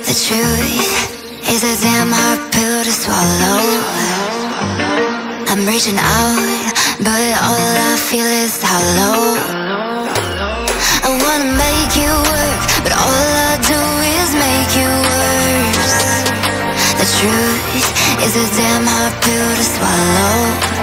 The truth is a damn hard pill to swallow. I'm reaching out, but all I feel is hollow. I wanna make you work, but all I do is make you worse. The truth is a damn hard pill to swallow.